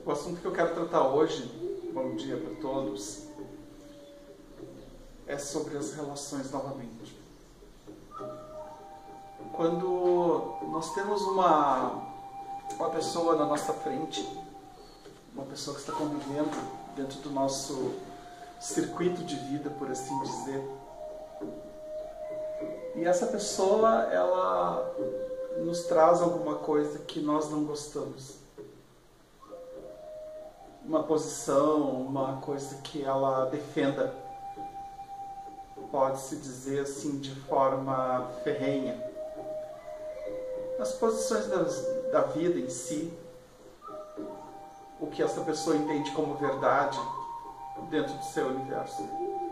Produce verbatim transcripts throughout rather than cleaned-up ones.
O assunto que eu quero tratar hoje, bom dia para todos, é sobre as relações novamente. Quando nós temos uma, uma pessoa na nossa frente, uma pessoa que está convivendo dentro do nosso circuito de vida, por assim dizer, e essa pessoa, ela nos traz alguma coisa que nós não gostamos. Uma posição, uma coisa que ela defenda, pode-se dizer assim, de forma ferrenha. As posições das, da vida em si, o que essa pessoa entende como verdade dentro do seu universo.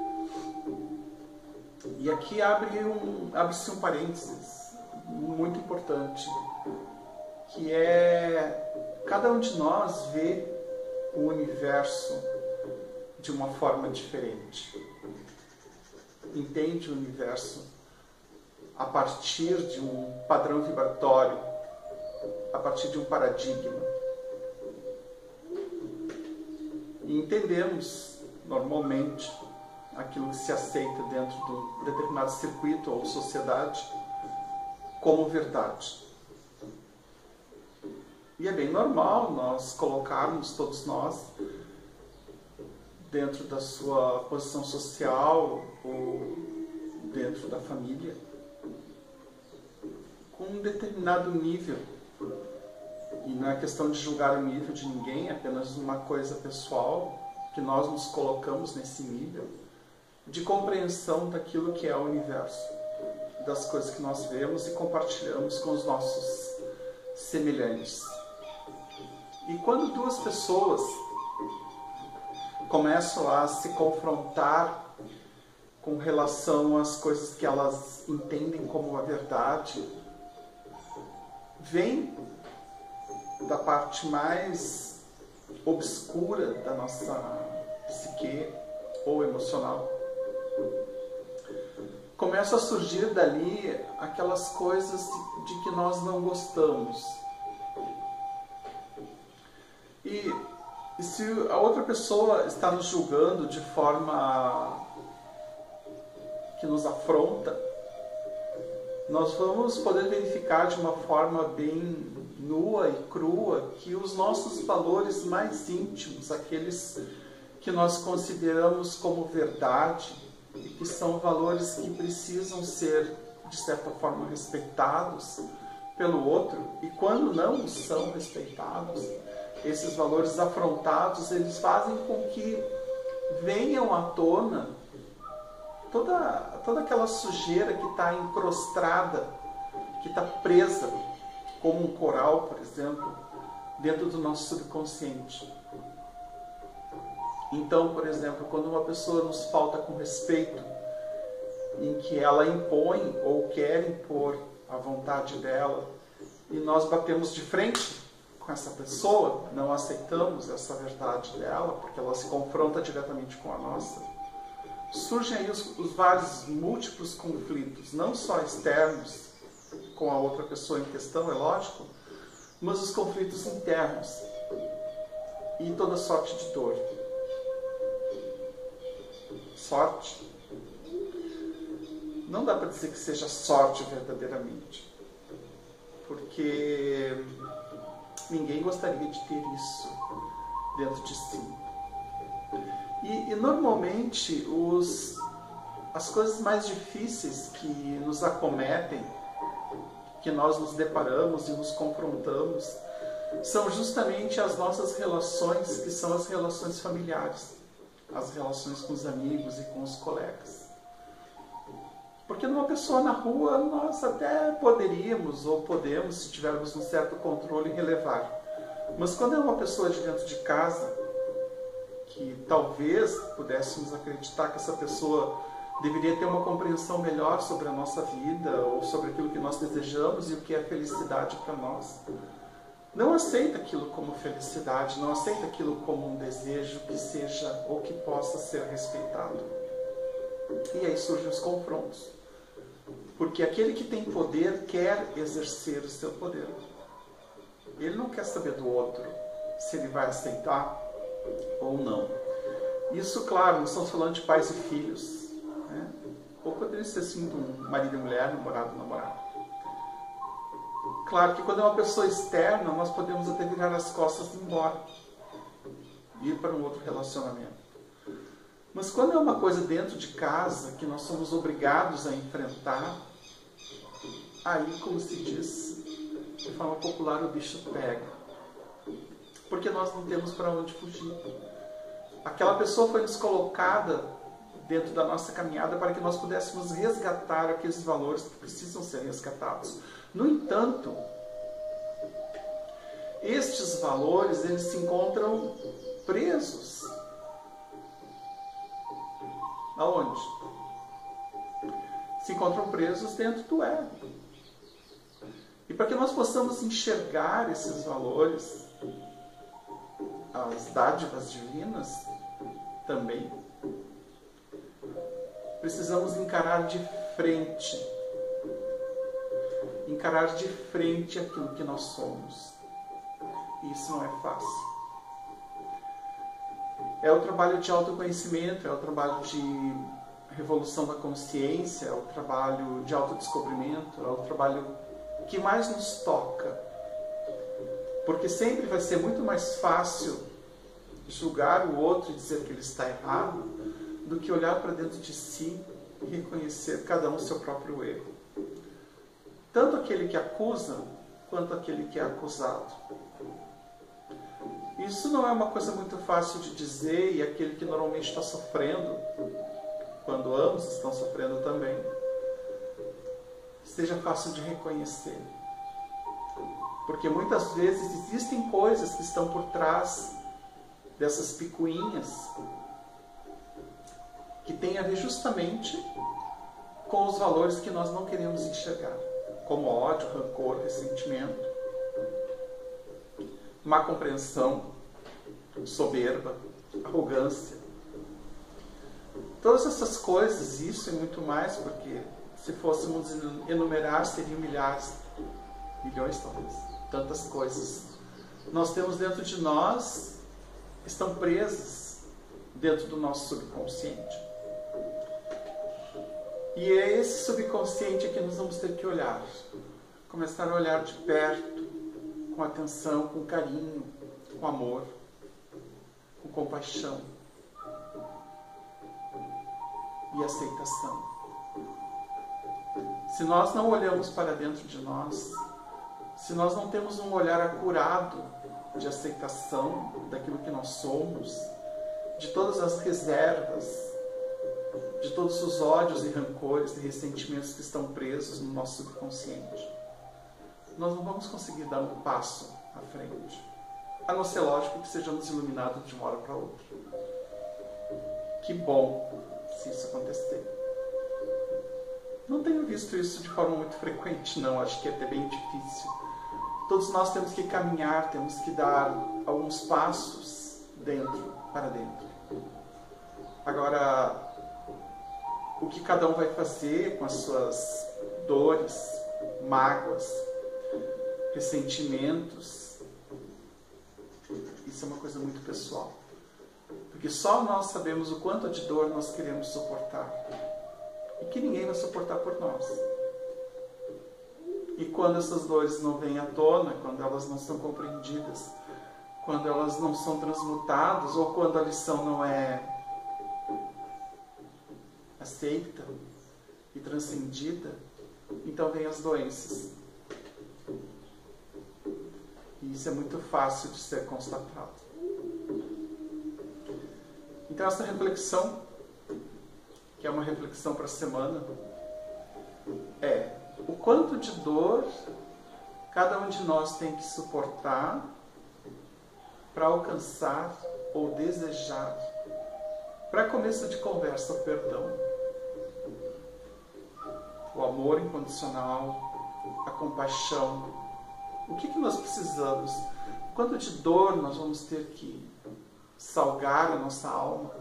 E aqui abre um, abre-se um parênteses muito importante, que é cada um de nós vê o universo de uma forma diferente. Entende o universo a partir de um padrão vibratório, a partir de um paradigma. E entendemos, normalmente, aquilo que se aceita dentro de um determinado circuito ou sociedade como verdade. E é bem normal nós colocarmos, todos nós, dentro da sua posição social ou dentro da família, com um determinado nível. E não é questão de julgar o nível de ninguém, é apenas uma coisa pessoal, que nós nos colocamos nesse nível de compreensão daquilo que é o universo, das coisas que nós vemos e compartilhamos com os nossos semelhantes. E quando duas pessoas começam a se confrontar com relação às coisas que elas entendem como a verdade, vem da parte mais obscura da nossa psique ou emocional. Começam a surgir dali aquelas coisas de que nós não gostamos. E, e se a outra pessoa está nos julgando de forma que nos afronta, nós vamos poder verificar de uma forma bem nua e crua que os nossos valores mais íntimos, aqueles que nós consideramos como verdade e que são valores que precisam ser, de certa forma, respeitados pelo outro, e quando não são respeitados, esses valores afrontados, eles fazem com que venham à tona toda, toda aquela sujeira que está encrostada, que está presa, como um coral, por exemplo, dentro do nosso subconsciente. Então, por exemplo, quando uma pessoa nos falta com respeito, em que ela impõe ou quer impor a vontade dela, e nós batemos de frente com essa pessoa, não aceitamos essa verdade dela, porque ela se confronta diretamente com a nossa, surgem aí os, os vários múltiplos conflitos, não só externos com a outra pessoa em questão, é lógico, mas os conflitos internos e toda sorte de dor. Sorte? Não dá para dizer que seja sorte verdadeiramente, porque ninguém gostaria de ter isso dentro de si. E, e normalmente os, as coisas mais difíceis que nos acometem, que nós nos deparamos e nos confrontamos, são justamente as nossas relações, que são as relações familiares, as relações com os amigos e com os colegas. Porque numa pessoa na rua nós até poderíamos ou podemos, se tivermos um certo controle, relevar. Mas quando é uma pessoa de dentro de casa, que talvez pudéssemos acreditar que essa pessoa deveria ter uma compreensão melhor sobre a nossa vida ou sobre aquilo que nós desejamos e o que é felicidade para nós, não aceita aquilo como felicidade, não aceita aquilo como um desejo que seja ou que possa ser respeitado. E aí surgem os confrontos. Porque aquele que tem poder quer exercer o seu poder. Ele não quer saber do outro. se ele vai aceitar ou não. Isso, claro, não estamos falando de pais e filhos, né? Ou poderia ser assim, um marido e mulher, namorado e namorado. Claro que quando é uma pessoa externa, nós podemos até virar as costas e ir embora. Ir para um outro relacionamento. Mas quando é uma coisa dentro de casa, que nós somos obrigados a enfrentar, aí, como se diz, de forma popular, o bicho pega. Porque nós não temos para onde fugir. Aquela pessoa foi nos colocada dentro da nossa caminhada para que nós pudéssemos resgatar aqueles valores que precisam ser resgatados. No entanto, estes valores, eles se encontram presos. Aonde? Se encontram presos dentro do ego. E para que nós possamos enxergar esses valores, as dádivas divinas também, precisamos encarar de frente, encarar de frente aquilo que nós somos. E isso não é fácil. É o trabalho de autoconhecimento, é o trabalho de revolução da consciência, é o trabalho de autodescobrimento, é o trabalho que mais nos toca. Porque sempre vai ser muito mais fácil julgar o outro e dizer que ele está errado do que olhar para dentro de si e reconhecer cada um o seu próprio erro. Tanto aquele que acusa, quanto aquele que é acusado. Isso não é uma coisa muito fácil de dizer, e aquele que normalmente está sofrendo, quando ambos estão sofrendo também, seja fácil de reconhecer. Porque muitas vezes existem coisas que estão por trás dessas picuinhas que têm a ver justamente com os valores que nós não queremos enxergar, como ódio, rancor, ressentimento, má compreensão, soberba, arrogância. Todas essas coisas, isso e muito mais, porque se fôssemos enumerar, seriam milhares, milhões talvez, tantas coisas. Nós temos dentro de nós, estão presas dentro do nosso subconsciente. E é esse subconsciente que nós vamos ter que olhar. Começar a olhar de perto, com atenção, com carinho, com amor, com compaixão e aceitação. Se nós não olhamos para dentro de nós, se nós não temos um olhar acurado de aceitação daquilo que nós somos, de todas as reservas, de todos os ódios e rancores e ressentimentos que estão presos no nosso subconsciente, nós não vamos conseguir dar um passo à frente. A não ser, lógico, que sejamos iluminados de uma hora para outra. Que bom se isso acontecer. Não tenho visto isso de forma muito frequente, não. Acho que é até bem difícil. Todos nós temos que caminhar, temos que dar alguns passos dentro, para dentro. Agora, o que cada um vai fazer com as suas dores, mágoas, ressentimentos, isso é uma coisa muito pessoal. Porque só nós sabemos o quanto de dor nós queremos suportar. E que ninguém vai suportar por nós. E quando essas dores não vêm à tona, quando elas não são compreendidas, quando elas não são transmutadas, ou quando a lição não é aceita e transcendida, então vem as doenças. E isso é muito fácil de ser constatado. Então essa reflexão, que é uma reflexão para a semana, é o quanto de dor cada um de nós tem que suportar para alcançar ou desejar, para começo de conversa, o perdão. O amor incondicional, a compaixão. O que, que nós precisamos? Quanto de dor nós vamos ter que salgar a nossa alma?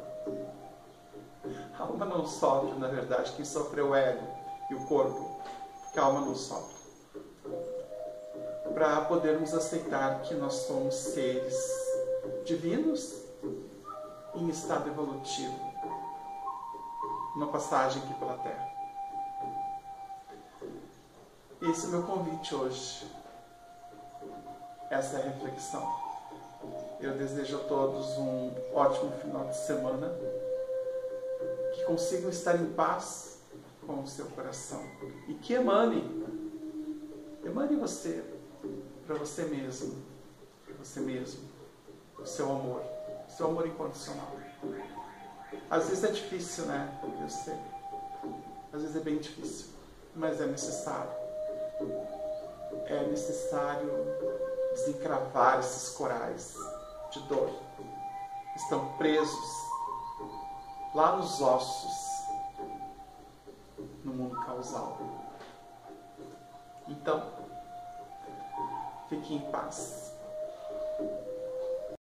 A alma não sofre, na verdade. Quem sofre é o ego e o corpo, porque a alma não sofre. para podermos aceitar que nós somos seres divinos em estado evolutivo, uma passagem aqui pela Terra. Esse é o meu convite hoje, essa é a reflexão. Eu desejo a todos um ótimo final de semana, que consigam estar em paz com o seu coração e que emane, emane você, para você mesmo, para você mesmo, o seu amor, o seu amor incondicional. Às vezes é difícil, né? Eu sei. Às vezes é bem difícil, mas é necessário. É necessário desencravar esses corais de dor. Estão presos lá nos ossos, no mundo causal. Então, fique em paz.